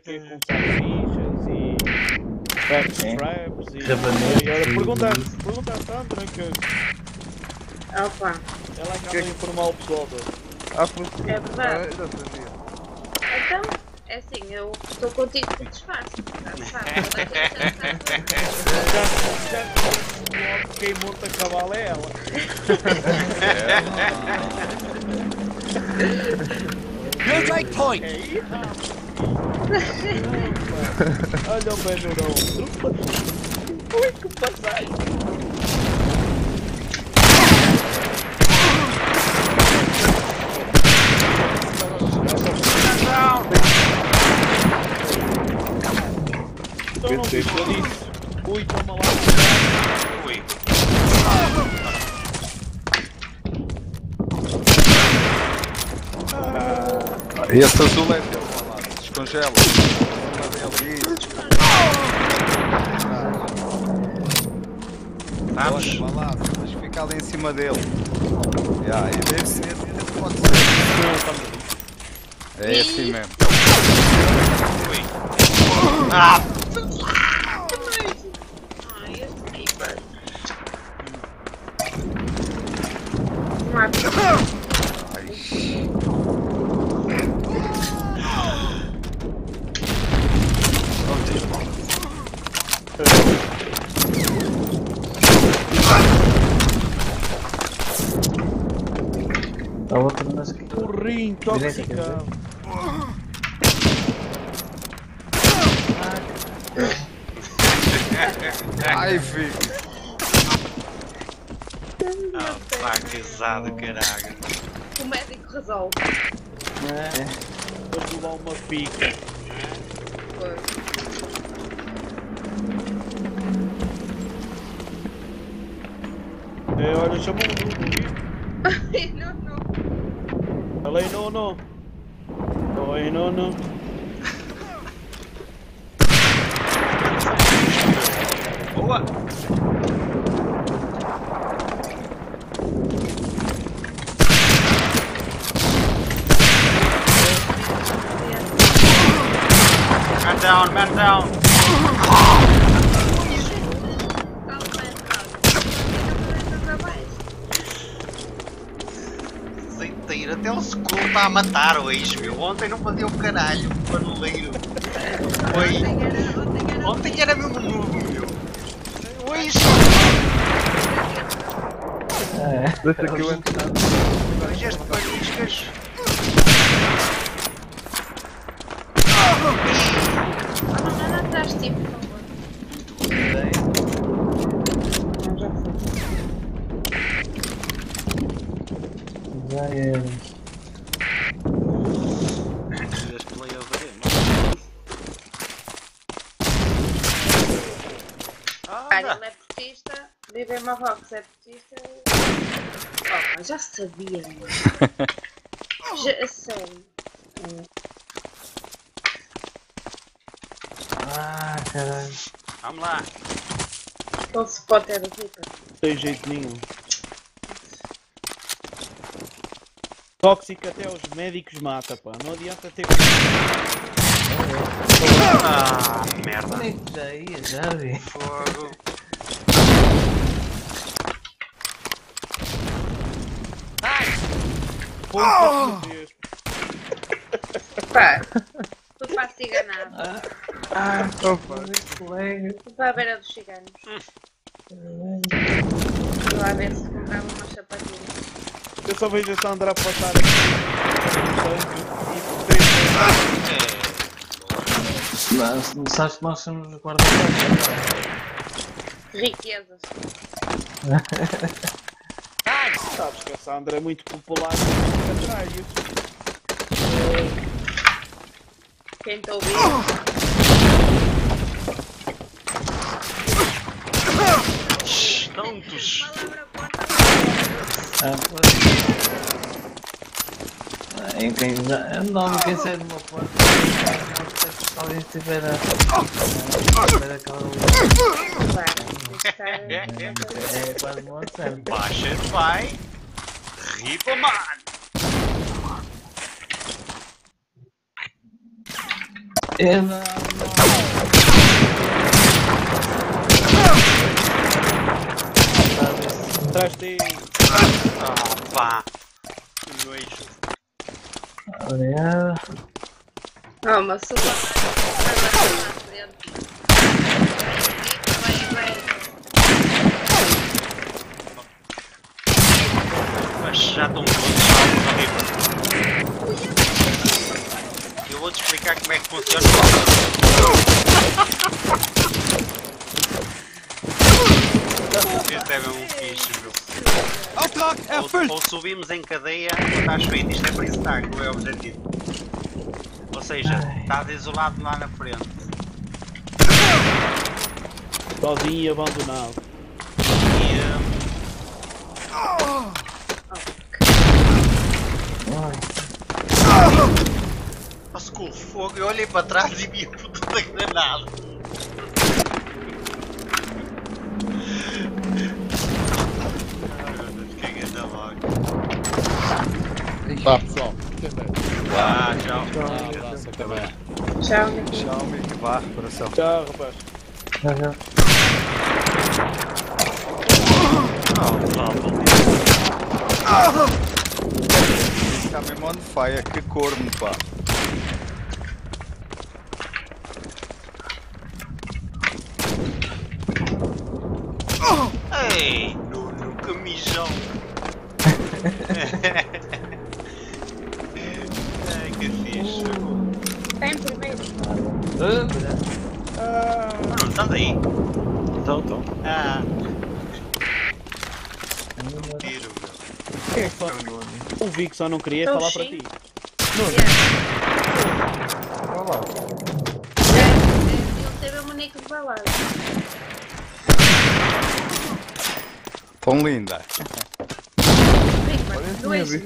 que com salsichas e traps e olha, pergunta à Sandra que Opa. ela acaba de informar o pessoal todo. É verdade. Então, é assim, eu estou contigo por disfarce. Já sabes, Já quem monta cavalo é ela. Good lake point! Olha o Benurão. Ui, que passagem. Então não precisa disso. Ui, toma lá. Ui. Esse azul é teu, vai lá, descongela. Vamos. Vai lá, tens que ficar ali em cima dele. E deve ser, pode ser. É assim mesmo. Ui. Ah! Ai, este Reaper. Não há A outra nas que. Burrinho tóxica. Ai, filho. Ah, pá, casado, caralho. O médico resolve. Vou levar uma pica. Olha, chamou o Nuno. Não. Falei não. Oi, não. Boa! Man down! Sair até o school está a matar hoje, meu. Ontem não fazia o caralho, panuleiro. Ontem era mesmo novo, meu. Hoje. Deixa que eu entro. Hoje as paniscas. Não atrás de ti, por favor. Já foi. Já era. Olha, ele é portista, vive em Marrocos, é portista. Oh, já sabia, mano. A sério. Caralho. Vamos lá. Ele se pode ter o Reaper. Não tem jeito nenhum. Tóxico até os médicos mata, pá. Não adianta ter. Ah, merda. Nem que já ia, Jardi. Fogo. Pá, tu faz ciganado. Colega. Tu vai à beira dos ciganos. Tu vai ver se comprava umas sapatilhas. Eu só vejo a Sandra a passar Não sabes que nós somos guarda-costas. Riquezas. Sabes que a Sandra é muito popular nos caralhos. Quem te ouviu? Tantos. Palavra porta. Não, quem sai de uma porta, se alguém estiver a aquela luz, é quase uma certa. Baixa, vai. Ripa, mano. Eu não. Atrás de ti. Oh, pá. Que nojo. Obrigado. Oh, uma sua. Mas já estão todos horríveis. Eu vou-te explicar como é que funciona. Isto é mesmo fixe, meu. Ou subimos em cadeia ou estás feito. Isto é freestyle, não é o objetivo. Ou seja, estás isolado lá na frente. Sozinho e abandonado. Nossa, com o fogo, eu olhei para trás e vi a puta da granada. Que é da logo. Vá, pessoal. Tchau. Abraço, até amanhã. Tchau, Nicky. Tchau, Mick. Vá, coração. Tchau, rapaz. Está mesmo on fire, que corno, pá. Ei, no camijão. Ai, que fixe. Está em primeiro. Bruno, estás aí? Então. Ah. Tiro, meu. Quem é que fala? O Vic só não queria falar para ti. Ele teve o maneco de balada. Tão linda. Mas não é isso.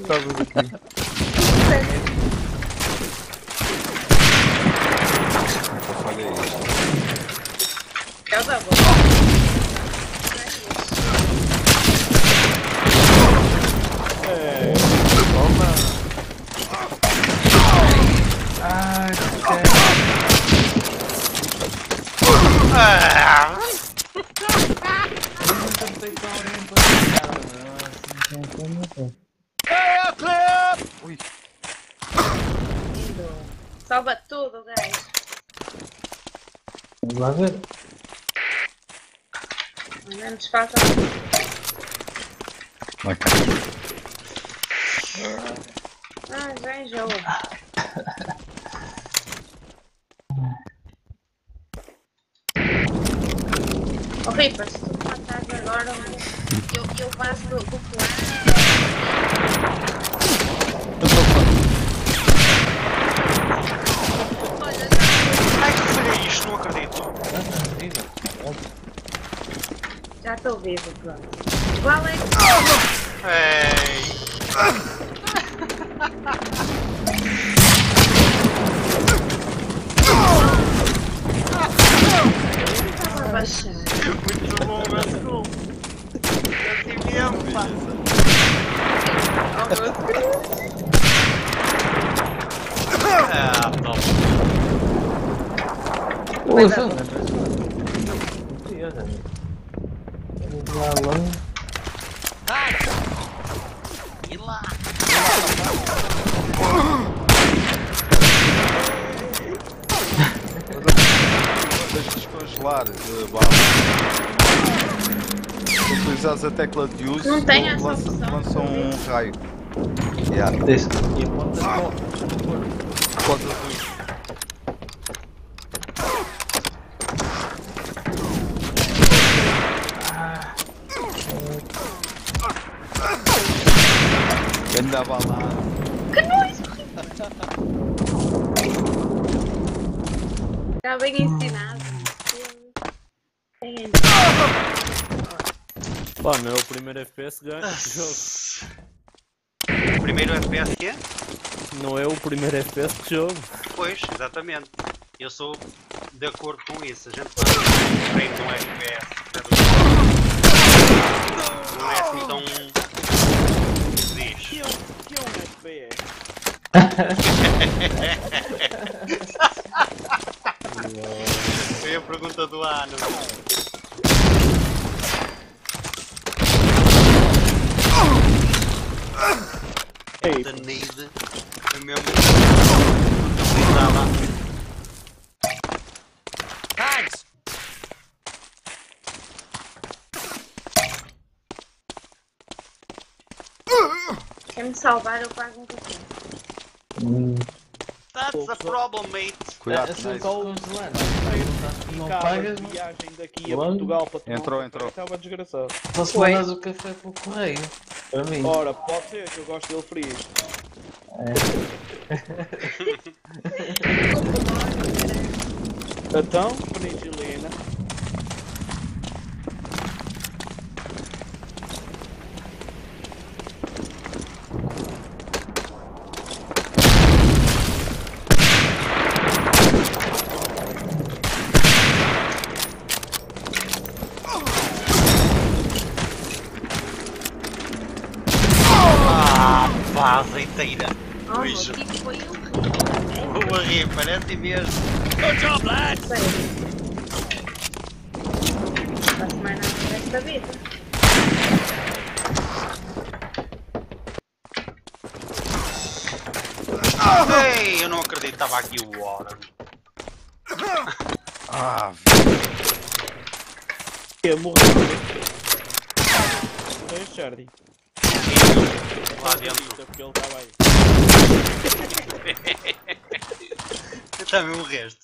Eu falei isso. É o da avó. É. Ai, Ui, Salva tudo, gajo. vamos lá ver. Não nos falta. ok. Já enjoa. Oh, Ripa, se tu me matares agora, eu passo do plano. Olha, Ai, que falhei isto, não acredito. já estou vivo, pronto. Qual é Ei. estava a baixar? Muito bom, meu. Assim mesmo, pá. Oh, meu Deus. Ah, top. Ouça, lá longe. E lá? Deixa descongelar, bala. Se utilizares a tecla de uso, Não tem essa lança opção. um raio. Yeah. Deixa. E aponta Pode azul. Ganda balada. Que nojo! Está bem ensinado. Pá, não é o primeiro FPS ganho deste jogo. O primeiro FPS que é? Não é o primeiro FPS de jogo. Pois, exatamente. Eu sou de acordo com isso. A gente faz um treino no FPS. Não é assim tão. Diz. Que é um FPS? pergunta do ano. Ei, The need é mesmo. Precisava. Thanks. Quer me salvar, eu pago um café. That's a problem, mate. Cuidado, Se não é eu isso. estou congelando, não cara, pagas, de não. viagem daqui a Longe. Portugal para tomar Entrou, um café, entrou. estava desgraçado. Só se Foi. mandas o café pelo correio. Para mim. Ora, pode ser que eu gosto dele frio. Então, penicilina. Pá, azeiteira. Oh, meu Bicho. tipo foi horrível. Vou rir, parece mesmo. Good job, lads. Sério. Não faço mais nada desta vida. Ei, eu não acredito, estava aqui o Warren. Ah, Eu morri. Morreste, Jardi. Lá dentro. Porque ele estava aí. Eu também morreste.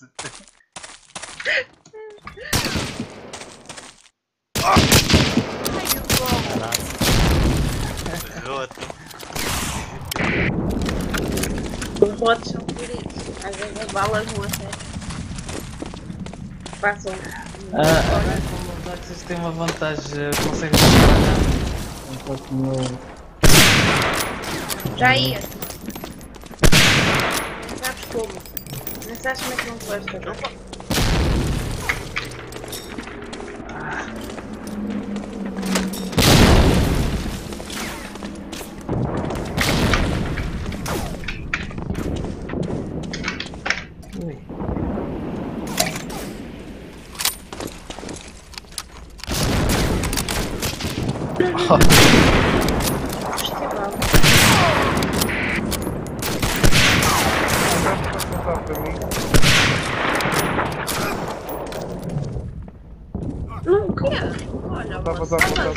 Roto. Os rotos são bonitos. Às vezes as balas não acertam. Passam. Agora como os táxis têm uma vantagem, conseguem pagar. Enquanto no. Já ia. Não sabes como. Não sabes como é que não gosta. Ui. Festival. Não quero. Olha, você estava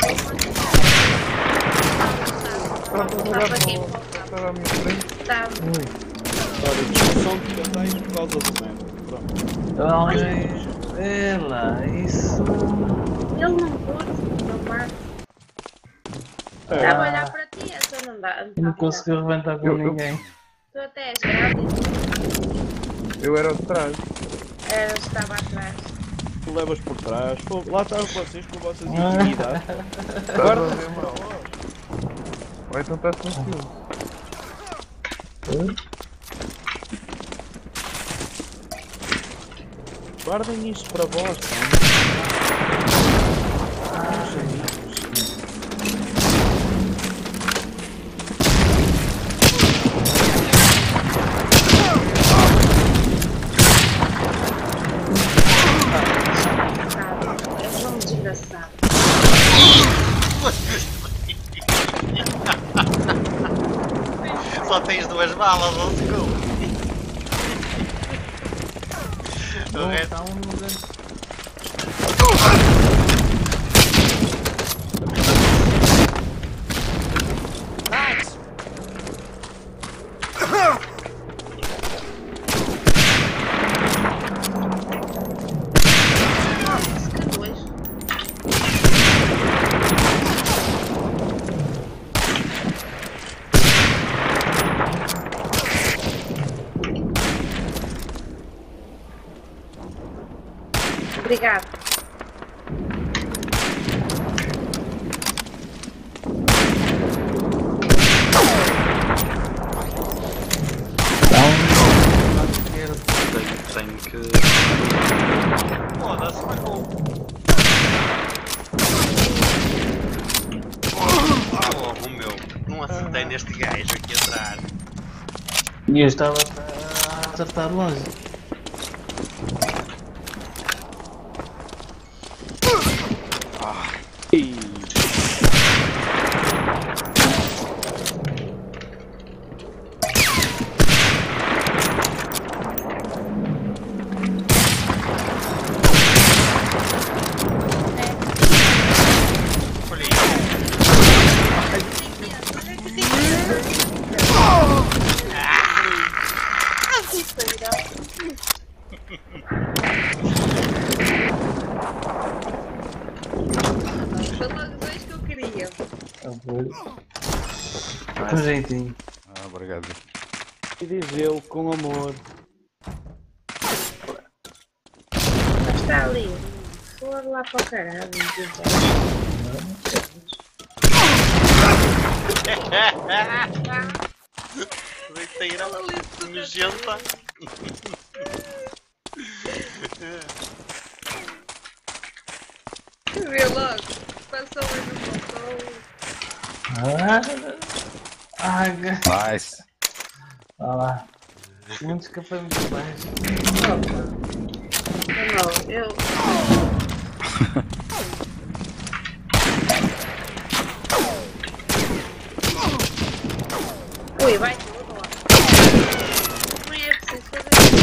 aqui. Estava à minha frente. Estava. Ora, discussão de casais por causa do meme. Pronto. Alguém. É lá, isso. Ele não curte, não mata. Estava a olhar para ti, essa não dá. Não conseguiu arrebentar com Eu- ninguém. Tu até és grávido. Eu era de trás. Estava atrás. Tu levas por trás. Pô, lá estavam vocês com vossas intimidades. Estás a ver mal. Ou então estás com ciúmes. Guardem isto para vós. És um desgraçado. Só tens 2 balas, não se come. O resto. Está um no grande. Thanks. Nossa, que nojo. Obrigado. Tenho que. Foda-se, mas com. Oh, meu, não acertei neste gajo aqui atrás. E eu estava a acertar longe. Com jeitinho. Ah, obrigado. E diz ele com amor. Mas está ali. For lá para o caralho. Leiteira nojenta. Vê logo. Passou e não passou. Nice. Olha lá. Muito escapei muito mais. Não, eu... Ui, vai tudo lá. Não é preciso fazer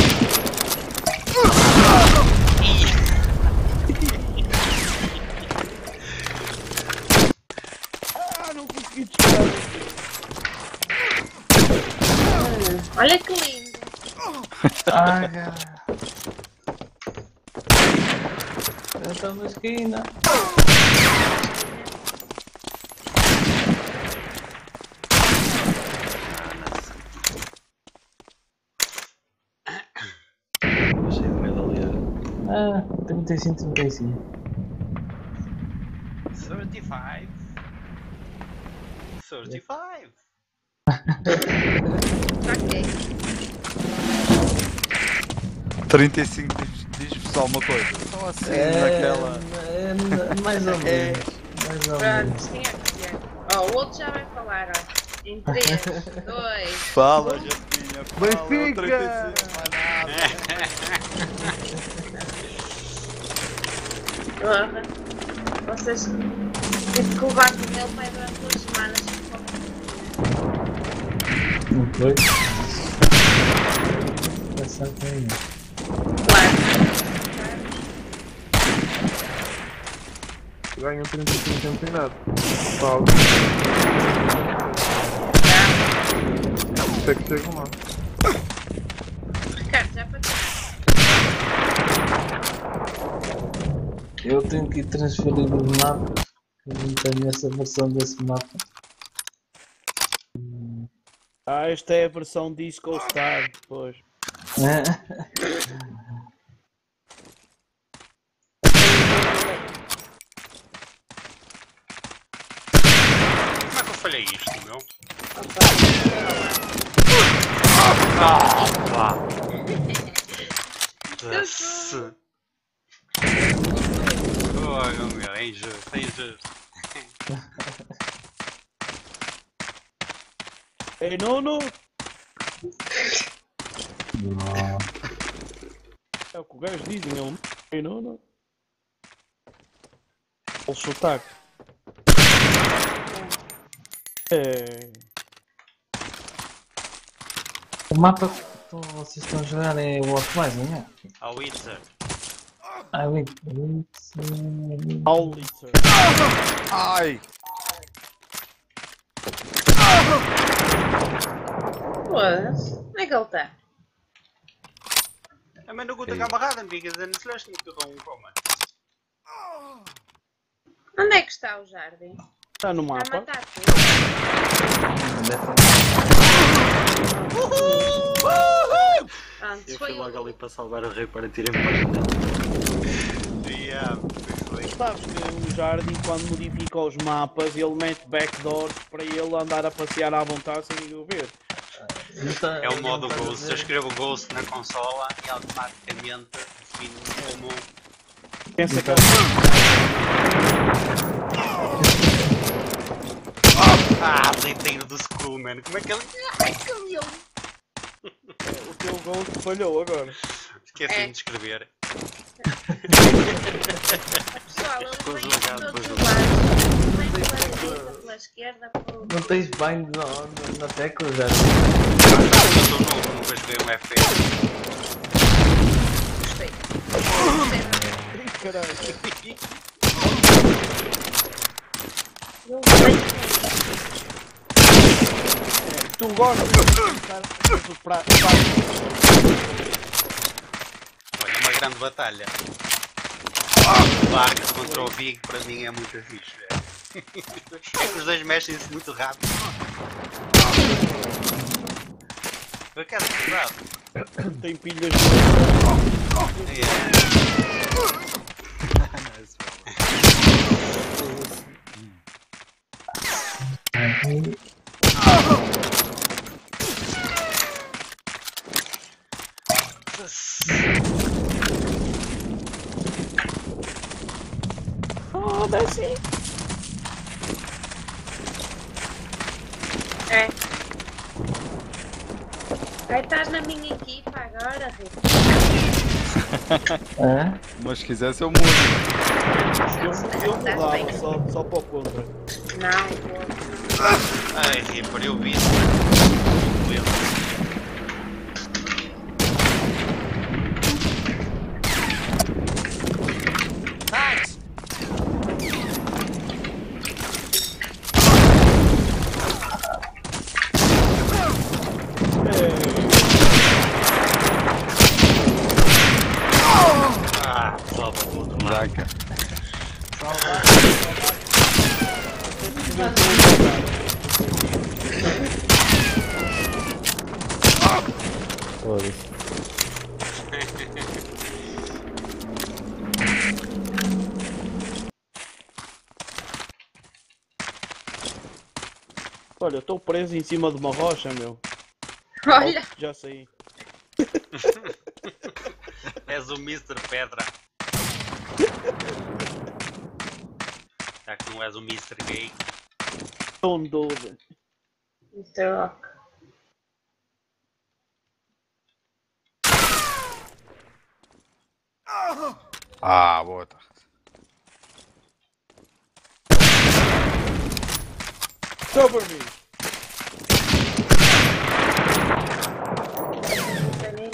Não consegui disparar. Olha que lindo. Cara. Eu estou na esquina. Cheio de medo ali. 35, 35. 35. 35. Ok. 35 diz-me só uma coisa. Só assim, naquela. Mais ou menos. Mais ou menos. Pronto, tinha que ser. Ó, o outro já vai falar, ó. Em 3, 2... Fala, Japinha. Benfica! 35, mais nada. Porra. Vocês tive que levar com ele para durante 2 semanas. Não foi? Passar por aí. Claro. Ganham 35 campeonato. Paulo. Sei que chegam lá. Ricardo, já para ti. Eu tenho que ir transferir os mapas. Eu não tenho essa versão desse mapa. Esta é a versão Disco Star, pois. Como é que eu falhei isto, meu? Oh, meu, é injusto, é injusto. Ei, Nuno! Não. É o que o gajo dizem, ele. Ei, Nuno! O sotaque. É... O mapa que vocês estão a jogar é o Howitzer, não é? Howitzer. Howitzer. Ai! Foda-se. Onde é que ele está? Men då går det kameraden, vilket är en slösning på kommer. Onde é que está o Jardi? Está no Está a mapa. matar tudo. Pronto, Eu foi fui o... logo ali para salvar o rei para tirem para a Yeah, foi. Sabes que o Jardi, quando modifica os mapas, ele mete backdoors para ele andar a passear à vontade sem ninguém o ver. É o modo Ghost. Eu escrevo Ghost na consola e automaticamente defino como. Pensa que Leiteiro do Screw, man. Como é que ele. Ai, camelo! o teu ghost falhou agora. Esqueci de escrever. Pessoal, ele Depois vem o gato, de depois todos o os lados. Vem pela direita, pela esquerda, pelo... Não tens bind na tecla, já? Eu sou novo, nunca joguei um FPS. Gostei. Caralho. Ele vem... Tu gostas de estar para Olha, uma grande batalha. O Lark contra o Big para mim é muito fixe. É que os dois mexem-se muito rápido. Por acaso é verdade. Tem pilhas Foda-se. É. Aí estás na minha equipa agora, Rita. É? Mas se quisesse eu mudo. eu mudava só para o contra. Não, Ai, Ripper, eu vi isso. Thanks. Ah, salva o outro lado. Jaca. Foda-se. Olha, estou preso em cima de uma rocha, meu. olha. Oh, já saí. És o Mr. Pedra. Já que não és o Mr. Gay. Don't do it. Mr. Rock. Ah, bota. Cover me. Tá nele.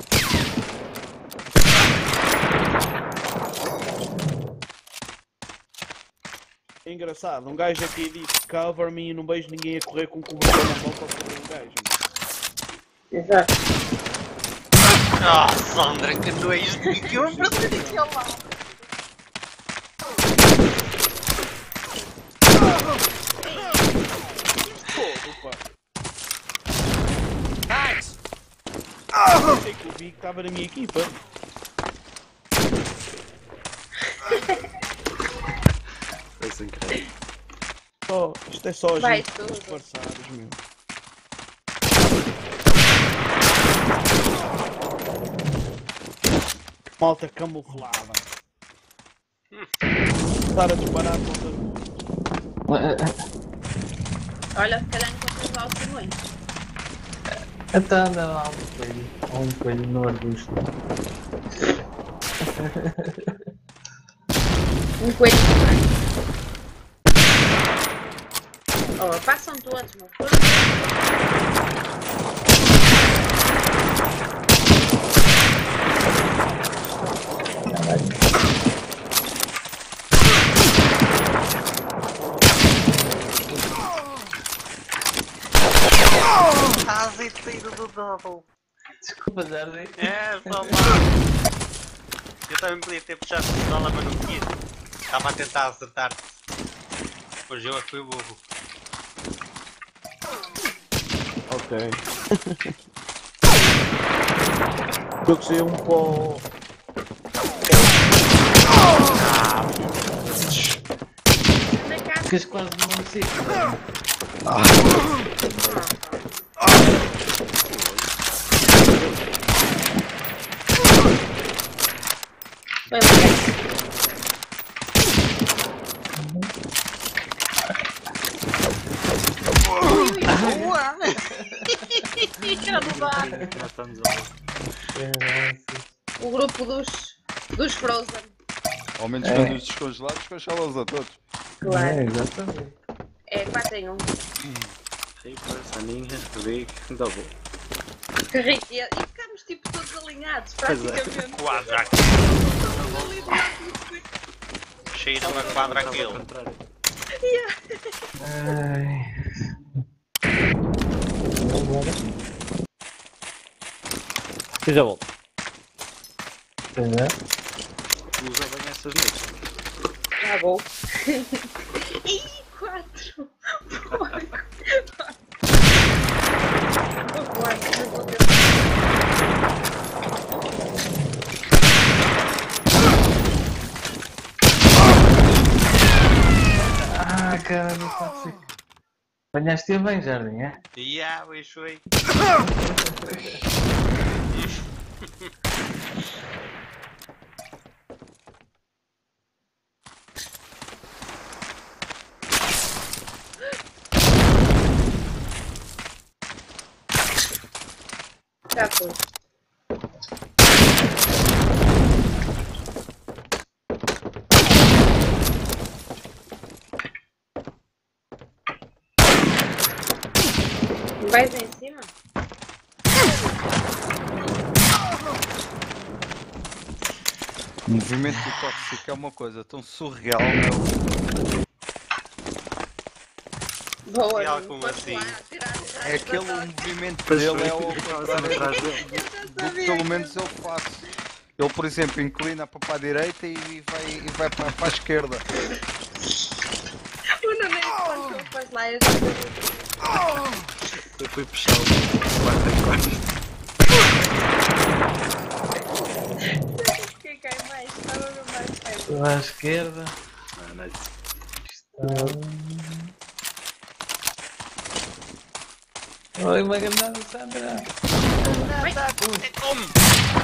É engraçado, um gajo aqui disse cover me e não vejo ninguém a correr com cobertor na mão para cobrir um gajo. Exato. Ah, Sandra, que nojo de que eu abracei daquele lado. Opa, Thanks. sei que o Big estava na minha equipa. Foi sem querer. Isto é só Vai gente tudo. disfarçados, meu. Malta camuflada. Estar a disparar contra o... Olha, se calhar não consegues lá o Simões. Então anda lá um coelho no arbusto. Um coelho também. Oh, passam todos, meu. Azeiteiro do double. Desculpa, Jardi. É, só lá. Eu também podia ter puxado a pistola, mas não quis. Estava a tentar acertar-te. Pois eu é que fui burro. Ok. Eu que sei um pó... Na casa. Ficas quase no município. Foi bem. Boa! Era do bar. Matamos O grupo dos Frozen. Ao menos É. quando os descongelados, descongelam-os a todos. Claro. Exatamente. É 4 em 1. Reaper, Saninha, Big, Double. E ficámos tipo todos alinhados, praticamente. Quadra. Todos alinhados. Cheira uma quadra aquele. Ai. Eu já volto. Pois é. Usa bem essas noites. Já vou. Ih, 4! Porco! Ah, cara, não consigo. Apanhaste-a bem, Jardim, é? Yeah, pois foi. Já foi. Vais em cima? O movimento do tóxico é uma coisa tão surreal, meu. Boa, E não algo podes assim. lá tirar. É aquele movimento dele é ao contrário do que pelo menos eu faço. Ele, por exemplo, inclina para a direita e vai para a esquerda. O Nuno é quando tu faz lá e Eu fui puxar o guarda-costas. quem cai mais? Estava no mais perto. À esquerda. Não, nice. Oi, uma granada, Sandra. Como?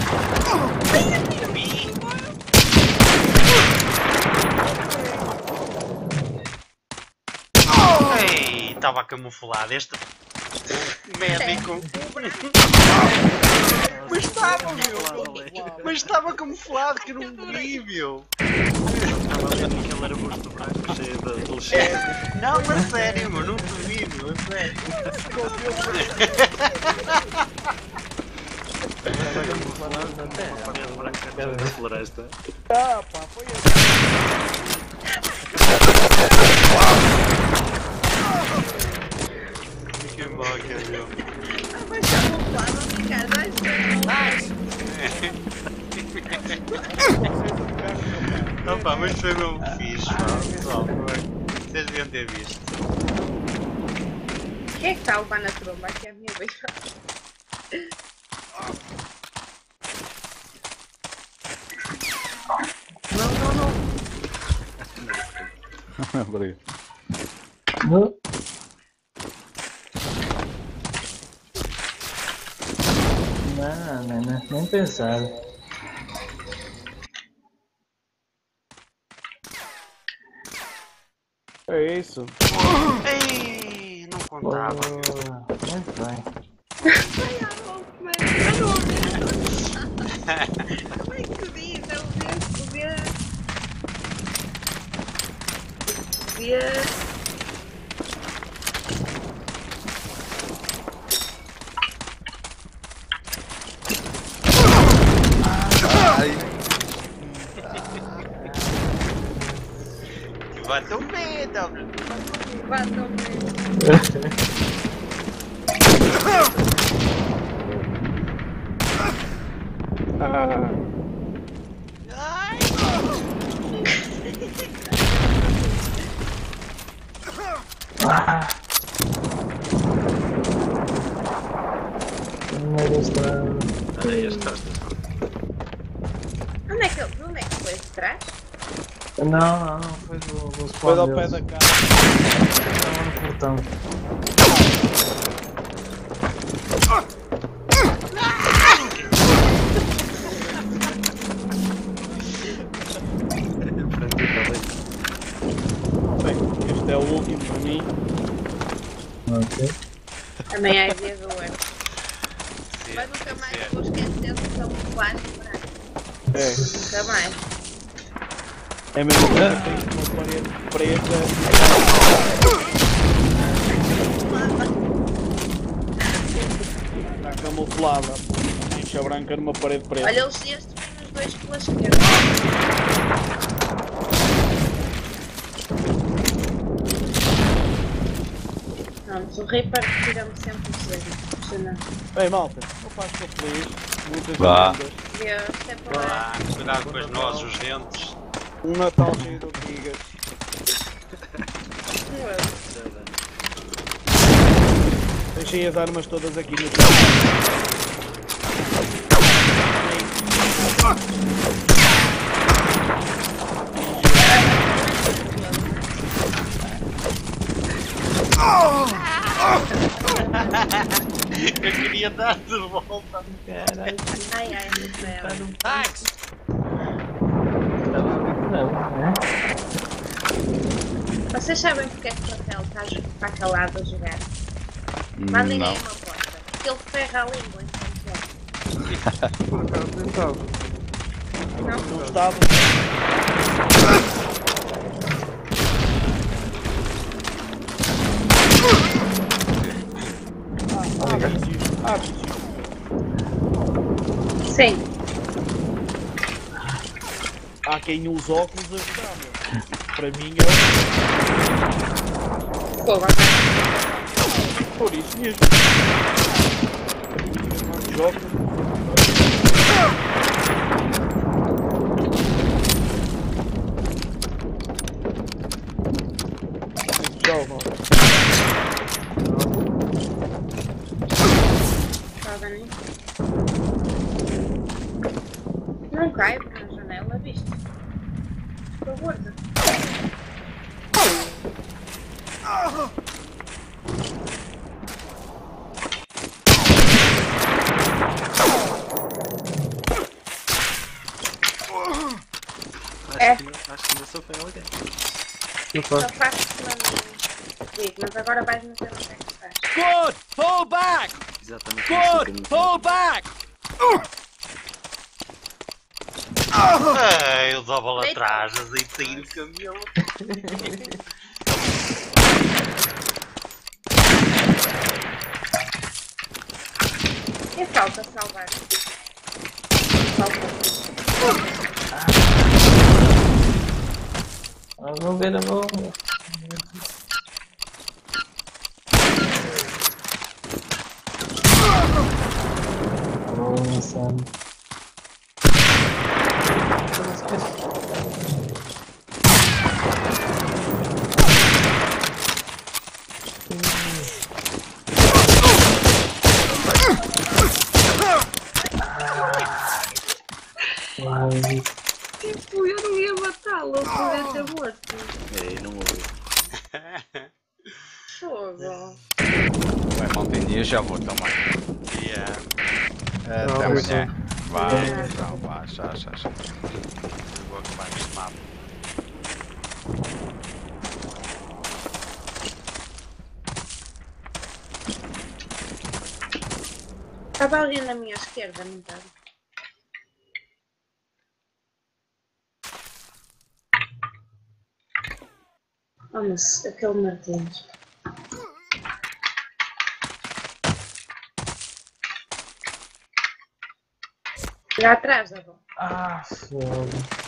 Ei, estava camuflado este médico. Mas estava, meu. Mas estava camuflado que não vi, meu. Estava ali naquele arbusto branco cheio de lixeira. Não, a sério, meu. Não te vi, meu. A sério. Estava camuflado na parede branca da floresta. Ah, pá, foi assim. Que boca, meu. Vai camuflar, vou ficar, vai ser. Opa, mas foi mesmo fixe, pessoal. Vocês deviam ter visto. Quem é que está a levar na tromba? Aqui é a minha vez. Obrigado. Não, nem pensar. É isso. Ei, não contava. Boa. Muito bem. Ai, a louco, mano. Eu não ouvi. Como é que diz? É o V. Ai, Bateu medo. Vai tomar. Ah, Ah! Primeiro estrada. Aí as costas. Onde é que foi? De trás? Não, foi do spawn foi ao pé deles. da casa. Estava no portão. Bem, este é o último para mim. Ok. Também há dia do ano. Mas nunca mais vou esquecer que são quase brancos. É, Nunca mais. é mesmo que eu tenho uma parede preta. Está camuflada. Mancha branca numa parede preta. Olha, os cestos vêm os dois pela esquerda. Pronto, o Reaper tira-me sempre o cedo. Impressionante. Bem, malta, eu faço feliz. Muitas Vá. vendas. Deus, até para lá. Cuidado com as nozes, os dentes. Um Natal cheio de ortigas. Deixei as armas todas aqui no Eu queria dar de volta. Caralho. Ai, ai, meu Deus. Thanks. Não, né? Vocês sabem porque é que o Rafael está calado a jogar? Mandem aí uma aposta. Porque ele ferra a língua enquanto joga. Por acaso nem estava. Não estava. Sim. Há quem use óculos a jogar, meu. Para mim é Fogo, por isso mesmo. Jogo. Jogam. Não cai na janela, viste? Estou gorda. Acho que ainda sou feio alguém. Só faço digo, mas agora vais me dizer onde é que estás. Good! Fall back! Exatamente. Good! Fall back! Eu dou a bola atrás, azeitei o camelo. E falta salvar. Falta. Vou ver a bola. Tipo, eu não ia matá-lo, eu podia ter morto. É, não ouvi. Fogo. Vai, maltinha, já vou também. Até amanhã. Vai, tchau, vai, já. Vou acabar este mapa. Estava ali na minha esquerda, não estava? Oh, mas aquele Martins. Lá atrás, avó. Ah, foda.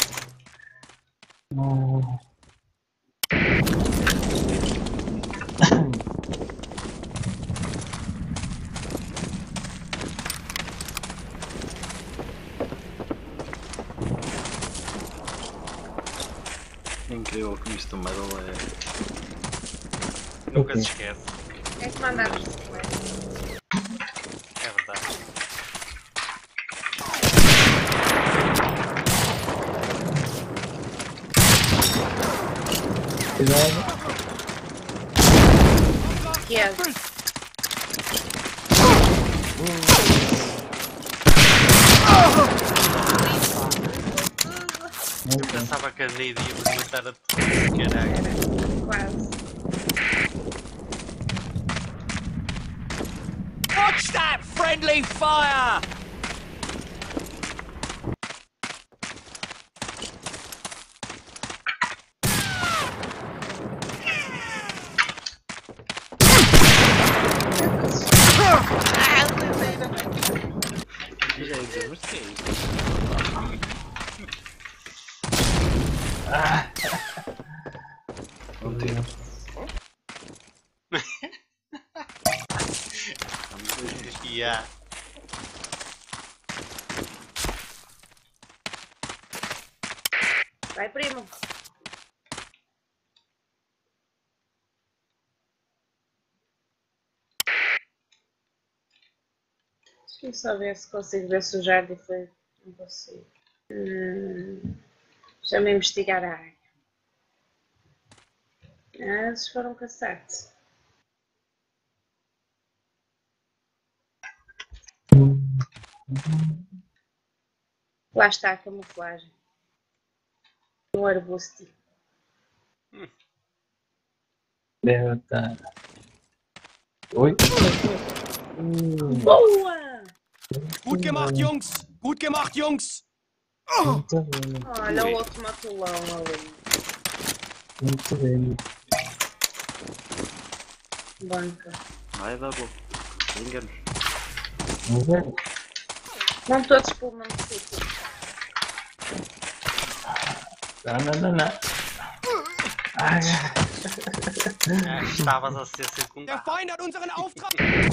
Não. É incrível como isto do metal é. Nunca se esquece. É que mandaram É verdade. Cuidado. que é. Eu pensava que a Neide ia me matar a todos, caralho. Quase. Watch that friendly fire! Já ia dizer, mas que é isso? Não tem. Yeah. Vai, primo. Deixa-me só ver se consigo ver se o Jardi foi. Não consigo. Deixa-me investigar a área. Eles foram caçar-te. Lá está a camuflagem. Um arbusto. Deve estar. Oi? Boa! Gut gemacht, Jungs! Gut gemacht, Jungs! Muito bem, Olha o outro matulão ali. muito bem. Banca. Vai dar bom. Engano. Muito bem. Não todos pelo mesmo sítio. Não. Ai, Estavas a ser Der circundado. Feind hat unseren Auftrag!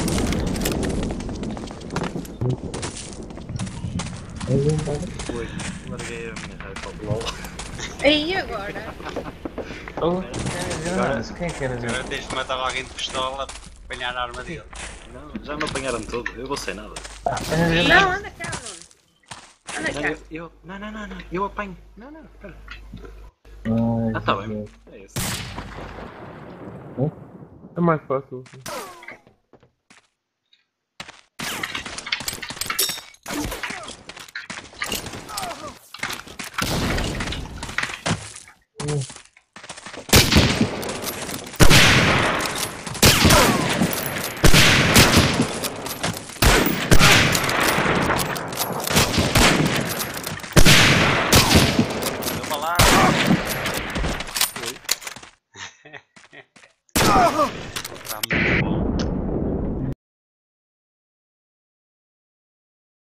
Ui, larguei a minha raiva. LOL. Aí agora? quem quer ver? Agora tens de matar alguém de pistola para apanhar a arma dele. Não, já me apanharam todo. Eu vou sem nada. Não, anda cá, Nuno. Anda cá. Não. Eu apanho. Não, espera. Ai, Tá bem. É isso. É mais fácil.